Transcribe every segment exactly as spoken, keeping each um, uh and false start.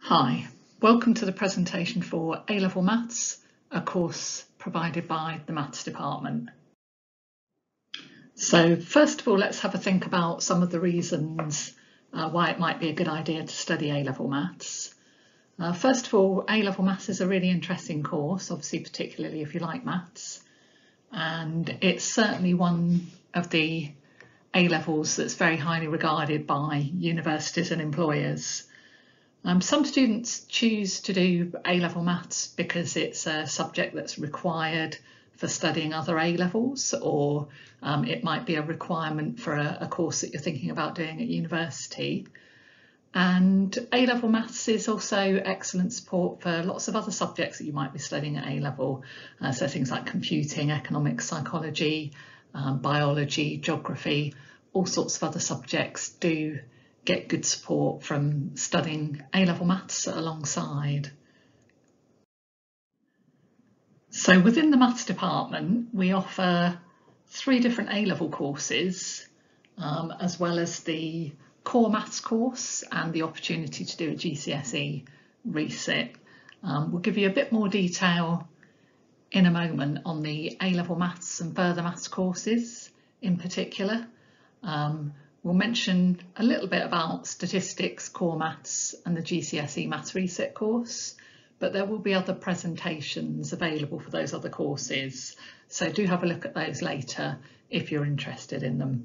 Hi, welcome to the presentation for A-Level Maths, a course provided by the Maths department. So first of all, let's have a think about some of the reasons uh, why it might be a good idea to study A-Level Maths. Uh, first of all, A-Level Maths is a really interesting course, obviously particularly if you like maths, and it's certainly one of the A-levels that's very highly regarded by universities and employers. Um, some students choose to do A-level maths because it's a subject that's required for studying other A-levels, or um, it might be a requirement for a, a course that you're thinking about doing at university. And A-level maths is also excellent support for lots of other subjects that you might be studying at A-level, uh, so things like computing, economics, psychology, um, biology, geography, all sorts of other subjects do get good support from studying A-level maths alongside. So within the maths department, we offer three different A-level courses, um, as well as the core maths course and the opportunity to do a G C S E resit. Um, we'll give you a bit more detail in a moment on the A-level maths and further maths courses in particular. Um, We'll mention a little bit about statistics, core maths and the G C S E maths reset course, but there will be other presentations available for those other courses, so do have a look at those later if you're interested in them.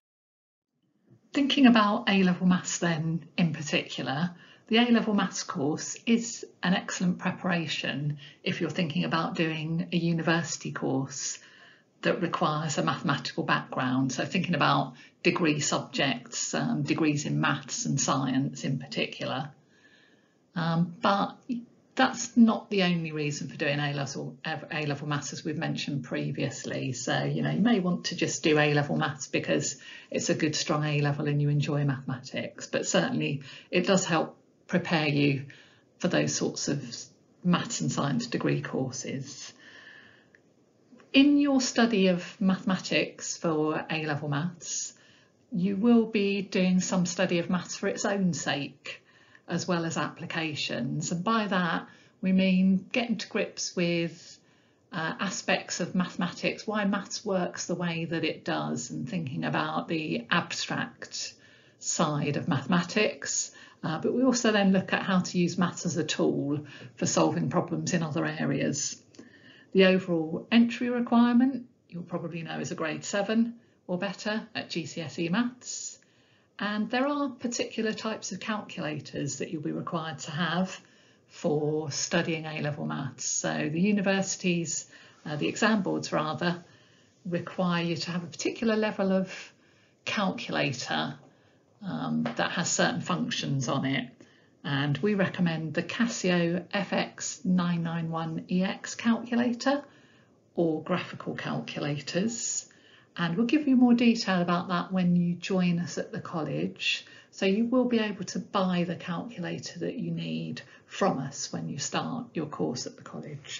Thinking about A-level maths then in particular, the A-level maths course is an excellent preparation if you're thinking about doing a university course that requires a mathematical background, so thinking about degree subjects, um, degrees in maths and science in particular. Um, but that's not the only reason for doing A-level A-level maths, as we've mentioned previously. So, you know, you may want to just do A-level maths because it's a good strong A-level and you enjoy mathematics, but certainly it does help prepare you for those sorts of maths and science degree courses. In your study of mathematics for A-level maths, you will be doing some study of maths for its own sake, as well as applications. And by that, we mean getting to grips with uh, aspects of mathematics, why maths works the way that it does, and thinking about the abstract side of mathematics. Uh, but we also then look at how to use maths as a tool for solving problems in other areas. The overall entry requirement, you'll probably know, is a grade seven or better at G C S E maths. And there are particular types of calculators that you'll be required to have for studying A-level maths. So the universities, uh, the exam boards rather, require you to have a particular level of calculator um, that has certain functions on it. And we recommend the Casio F X nine ninety-one E X calculator or graphical calculators. And we'll give you more detail about that when you join us at the college. So you will be able to buy the calculator that you need from us when you start your course at the college.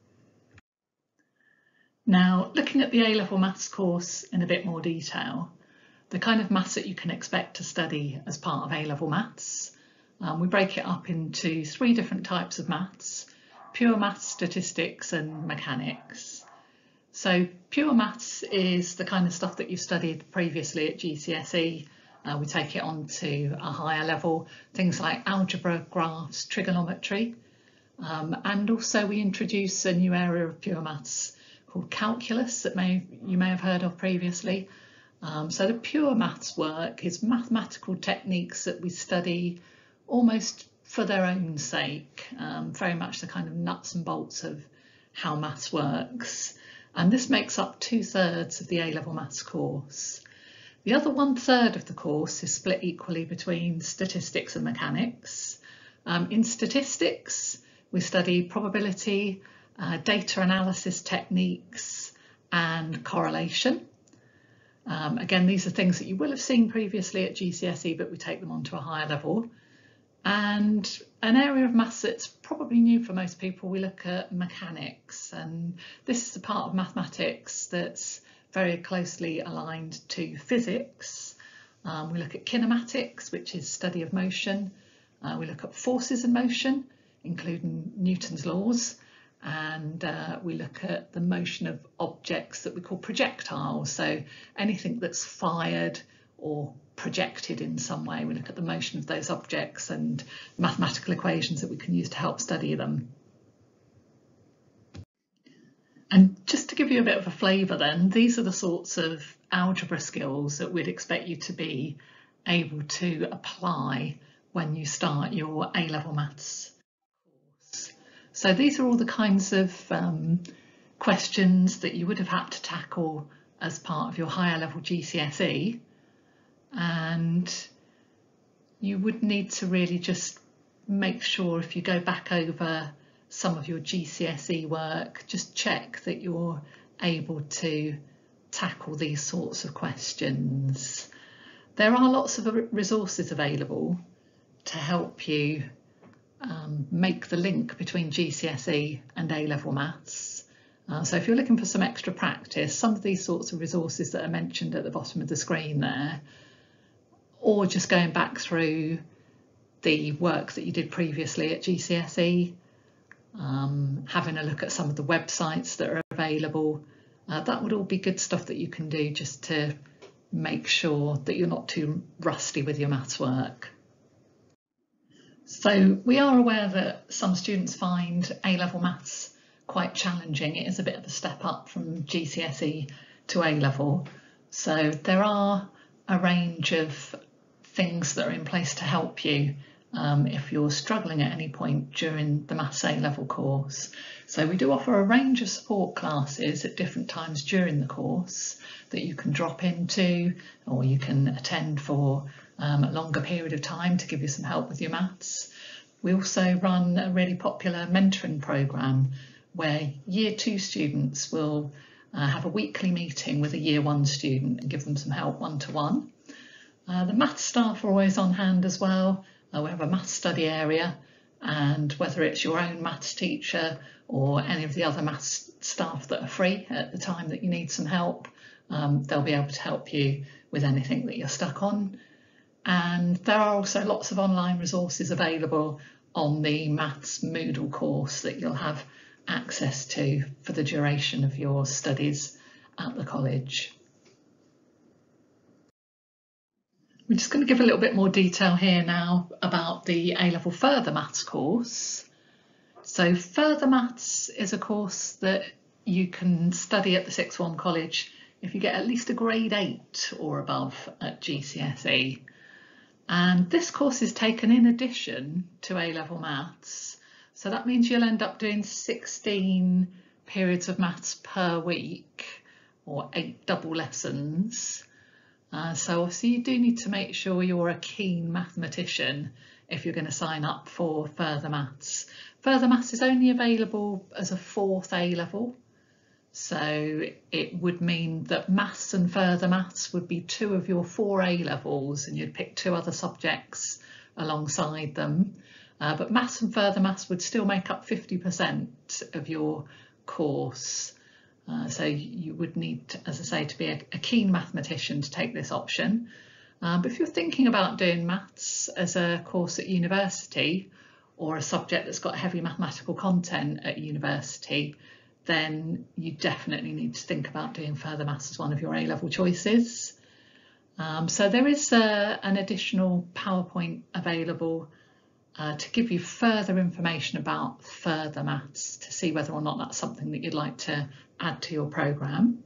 Now, looking at the A-level maths course in a bit more detail, the kind of maths that you can expect to study as part of A-level maths. Um, we break it up into three different types of maths: pure maths, statistics and mechanics. So pure maths is the kind of stuff that you studied previously at G C S E. Uh, we take it on to a higher level, things like algebra, graphs, trigonometry. Um, and also we introduce a new area of pure maths called calculus that may you may have heard of previously. Um, so the pure maths work is mathematical techniques that we study almost for their own sake, um, very much the kind of nuts and bolts of how maths works. And this makes up two thirds of the A-level maths course. The other one third of the course is split equally between statistics and mechanics. Um, in statistics, we study probability, uh, data analysis techniques and correlation. Um, again, these are things that you will have seen previously at G C S E, but we take them on to a higher level. And an area of maths that's probably new for most people, we look at mechanics, and this is a part of mathematics that's very closely aligned to physics. Um, we look at kinematics, which is study of motion, Uh, we look at forces in motion, including Newton's laws, and uh, we look at the motion of objects that we call projectiles, so anything that's fired or projected in some way. We look at the motion of those objects and mathematical equations that we can use to help study them. And just to give you a bit of a flavour then, these are the sorts of algebra skills that we'd expect you to be able to apply when you start your A-level maths course. So these are all the kinds of um, questions that you would have had to tackle as part of your higher level G C S E, and you would need to really just make sure, if you go back over some of your G C S E work, just check that you're able to tackle these sorts of questions. There are lots of resources available to help you um, make the link between G C S E and A-level maths. Uh, so if you're looking for some extra practice, some of these sorts of resources that are mentioned at the bottom of the screen there, or just going back through the work that you did previously at G C S E, um, having a look at some of the websites that are available, uh, that would all be good stuff that you can do just to make sure that you're not too rusty with your maths work. So we are aware that some students find A-level maths quite challenging. It is a bit of a step up from G C S E to A-level. So there are a range of things that are in place to help you um, if you're struggling at any point during the Maths A-level course. So we do offer a range of support classes at different times during the course that you can drop into, or you can attend for um, a longer period of time to give you some help with your maths. We also run a really popular mentoring programme where year two students will uh, have a weekly meeting with a year one student and give them some help one-to-one. Uh, the maths staff are always on hand as well. Uh, we have a maths study area, and whether it's your own maths teacher or any of the other maths staff that are free at the time that you need some help, um, they'll be able to help you with anything that you're stuck on. And there are also lots of online resources available on the Maths Moodle course that you'll have access to for the duration of your studies at the college. We're just going to give a little bit more detail here now about the A-level Further Maths course. So Further Maths is a course that you can study at the Sixth Form College if you get at least a grade eight or above at G C S E. And this course is taken in addition to A-level maths. So that means you'll end up doing sixteen periods of maths per week, or eight double lessons. Uh, so obviously you do need to make sure you're a keen mathematician if you're going to sign up for Further Maths. Further Maths is only available as a fourth A-level. So it would mean that Maths and Further Maths would be two of your four A-levels, and you'd pick two other subjects alongside them. Uh, but Maths and Further Maths would still make up fifty percent of your course. Uh, so you would need, to, as I say, to be a, a keen mathematician to take this option. Uh, but if you're thinking about doing maths as a course at university, or a subject that's got heavy mathematical content at university, then you definitely need to think about doing Further Maths as one of your A-level choices. Um, so there is a, an additional PowerPoint available uh, to give you further information about Further Maths to see whether or not that's something that you'd like to add to your programme.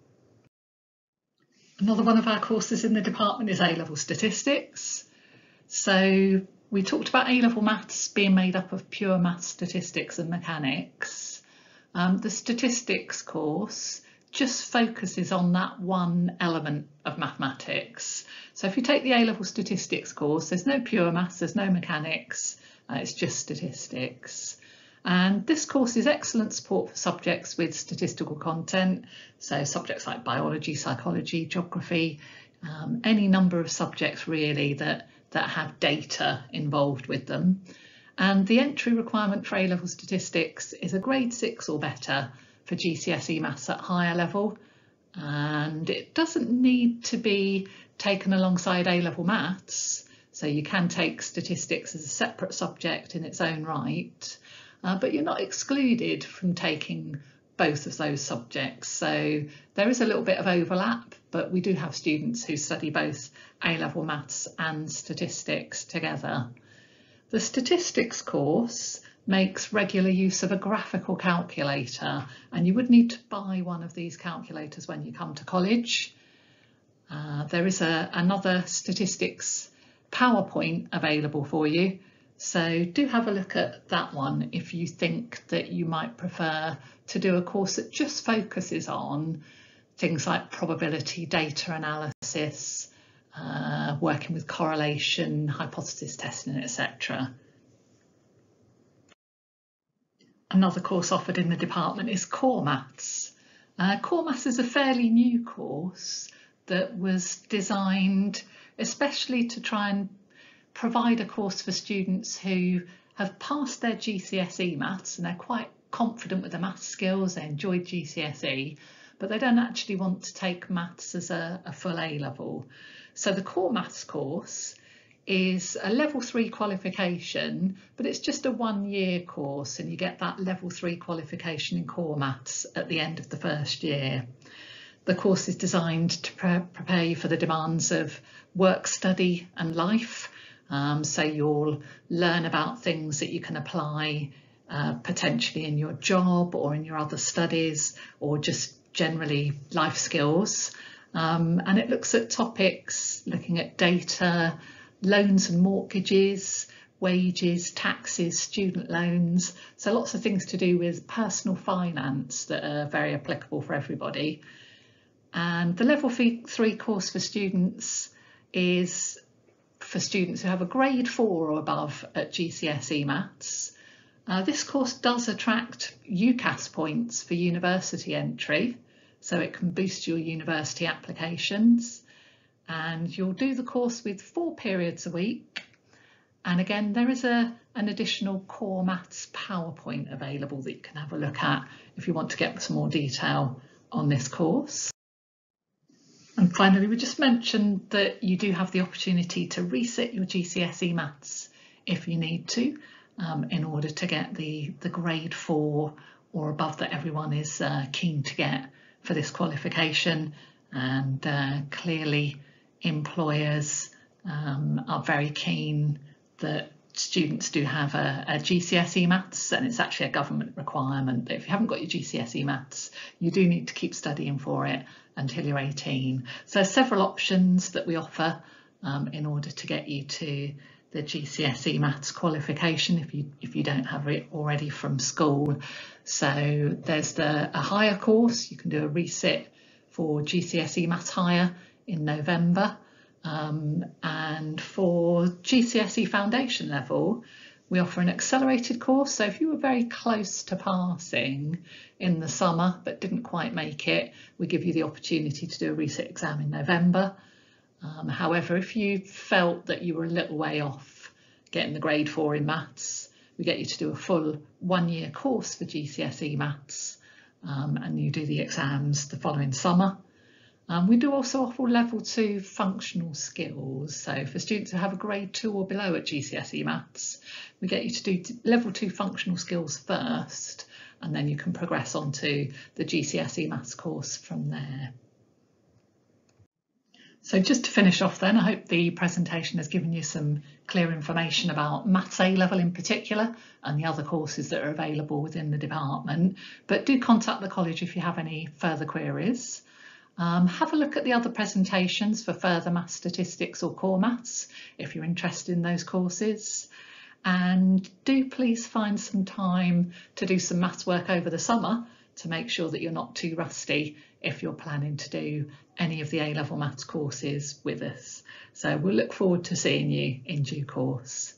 Another one of our courses in the department is A-level Statistics. So we talked about A-level maths being made up of pure maths, statistics and mechanics. Um, the statistics course just focuses on that one element of mathematics. So if you take the A-level statistics course, there's no pure maths, there's no mechanics, uh, it's just statistics. And this course is excellent support for subjects with statistical content, so subjects like biology, psychology, geography, um, any number of subjects really that, that have data involved with them. And the entry requirement for A-level statistics is a grade six or better for G C S E maths at higher level, and it doesn't need to be taken alongside A-level maths. So you can take statistics as a separate subject in its own right, uh, but you're not excluded from taking both of those subjects. So there is a little bit of overlap, but we do have students who study both A-level maths and statistics together. The statistics course makes regular use of a graphical calculator, and you would need to buy one of these calculators when you come to college. Uh, there is a, another statistics PowerPoint available for you, so do have a look at that one if you think that you might prefer to do a course that just focuses on things like probability, data analysis, uh, working with correlation, hypothesis testing, et cetera. Another course offered in the department is Core Maths. Uh, Core Maths is a fairly new course that was designed especially to try and provide a course for students who have passed their G C S E maths and they're quite confident with their maths skills, they enjoyed G C S E, but they don't actually want to take maths as a, a full A level. So the Core Maths course is a level three qualification, but it's just a one year course and you get that level three qualification in Core Maths at the end of the first year. The course is designed to pre prepare you for the demands of work, study and life. Um, so you'll learn about things that you can apply uh, potentially in your job or in your other studies or just generally life skills. Um, and it looks at topics looking at data, loans and mortgages, wages, taxes, student loans. So lots of things to do with personal finance that are very applicable for everybody. And the level three course for students is for students who have a grade four or above at G C S E maths. Uh, this course does attract UCAS points for university entry, so it can boost your university applications. And you'll do the course with four periods a week. And again, there is a, an additional Core Maths PowerPoint available that you can have a look at if you want to get some more detail on this course. And finally, we just mentioned that you do have the opportunity to resit your G C S E maths if you need to, um, in order to get the, the grade four or above that everyone is uh, keen to get for this qualification. And uh, clearly employers um, are very keen that students do have a, a G C S E maths, and it's actually a government requirement that if you haven't got your G C S E maths, you do need to keep studying for it until you're eighteen. So there's several options that we offer um, in order to get you to the G C S E maths qualification if you if you don't have it already from school. So there's the a higher course, you can do a resit for G C S E maths higher in November. Um, and for G C S E foundation level, we offer an accelerated course. So if you were very close to passing in the summer but didn't quite make it, we give you the opportunity to do a resit exam in November. Um, however, if you felt that you were a little way off getting the grade four in maths, we get you to do a full one year course for G C S E maths, um, and you do the exams the following summer. Um, we do also offer level two functional skills. So for students who have a grade two or below at G C S E maths, we get you to do level two functional skills first, and then you can progress on to the G C S E maths course from there. So just to finish off then, I hope the presentation has given you some clear information about Maths A level in particular and the other courses that are available within the department. But do contact the college if you have any further queries. Um, have a look at the other presentations for further maths statistics or core maths if you're interested in those courses. And do please find some time to do some maths work over the summer to make sure that you're not too rusty if you're planning to do any of the A-level maths courses with us. So we'll look forward to seeing you in due course.